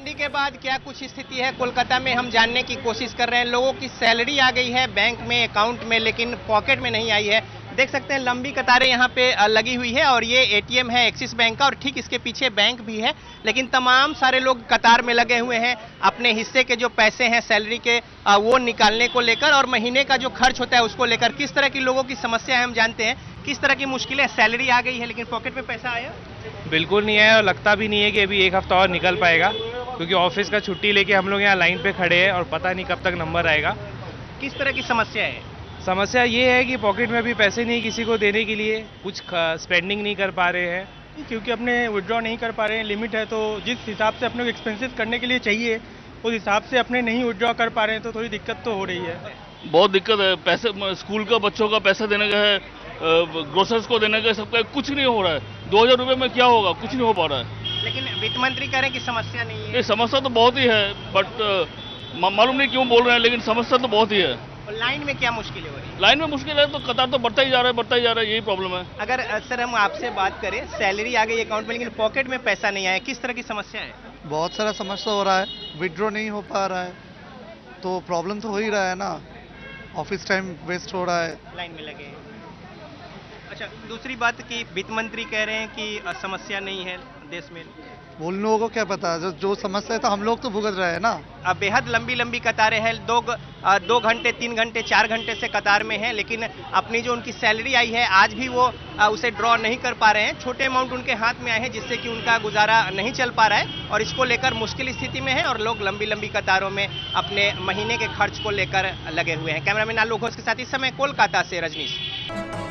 नोटबंदी के बाद क्या कुछ स्थिति है कोलकाता में, हम जानने की कोशिश कर रहे हैं। लोगों की सैलरी आ गई है बैंक में, अकाउंट में, लेकिन पॉकेट में नहीं आई है। देख सकते हैं लंबी कतारें यहाँ पे लगी हुई है और ये एटीएम है एक्सिस बैंक का और ठीक इसके पीछे बैंक भी है। लेकिन तमाम सारे लोग कतार में लगे हुए हैं अपने हिस्से के जो पैसे हैं सैलरी के वो निकालने को लेकर और महीने का जो खर्च होता है उसको लेकर। किस तरह की लोगों की समस्या है हम जानते हैं, किस तरह की मुश्किलें। सैलरी आ गई है लेकिन पॉकेट में पैसा आया बिल्कुल नहीं है और लगता भी नहीं है कि अभी एक हफ्ता और निकल पाएगा, क्योंकि ऑफिस का छुट्टी लेके हम लोग यहाँ लाइन पे खड़े हैं और पता नहीं कब तक नंबर आएगा। किस तरह की समस्या है? समस्या ये है कि पॉकेट में अभी पैसे नहीं किसी को देने के लिए, कुछ स्पेंडिंग नहीं कर पा रहे हैं क्योंकि अपने विड्रॉ नहीं कर पा रहे हैं। लिमिट है तो जिस हिसाब से अपने को एक्सपेंसेस करने के लिए चाहिए उस हिसाब से अपने नहीं विड्रॉ कर पा रहे हैं तो थोड़ी दिक्कत तो हो रही है। बहुत दिक्कत है। पैसे स्कूल का बच्चों का पैसा देने का है, ग्रोसर्स को देने का, सबका कुछ नहीं हो रहा है। 2000 रुपये में क्या होगा, कुछ नहीं हो पा रहा है। लेकिन वित्त मंत्री कह रहे हैं कि समस्या नहीं है। ये समस्या तो बहुत ही है, बट मालूम नहीं क्यों बोल रहे हैं, लेकिन समस्या तो बहुत ही है। और लाइन में क्या मुश्किलें हो रही है? लाइन में मुश्किल है तो कतार तो बढ़ता ही जा रहा है, यही प्रॉब्लम है। अगर सर हम आपसे बात करें, सैलरी आ गई अकाउंट में लेकिन पॉकेट में पैसा नहीं आया, किस तरह की समस्या है? बहुत सारा समस्या हो रहा है, विड्रॉ नहीं हो पा रहा है तो प्रॉब्लम तो हो ही रहा है ना। ऑफिस टाइम वेस्ट हो रहा है, लाइन में लगे। अच्छा, दूसरी बात कि वित्त मंत्री कह रहे हैं कि समस्या नहीं है देश में। उन लोगों को क्या पता, जो समस्या है तो हम लोग तो भुगत रहे हैं ना। अब बेहद लंबी लंबी कतारें हैं, 2 घंटे 3 घंटे 4 घंटे से कतार में हैं, लेकिन अपनी जो उनकी सैलरी आई है आज भी वो उसे ड्रॉ नहीं कर पा रहे हैं। छोटे अमाउंट उनके हाथ में आए हैं जिससे कि उनका गुजारा नहीं चल पा रहा है और इसको लेकर मुश्किल स्थिति में है और लोग लंबी लंबी कतारों में अपने महीने के खर्च को लेकर लगे हुए हैं। कैमरामैन आलोक घोष के साथ इस समय कोलकाता से रजनीश।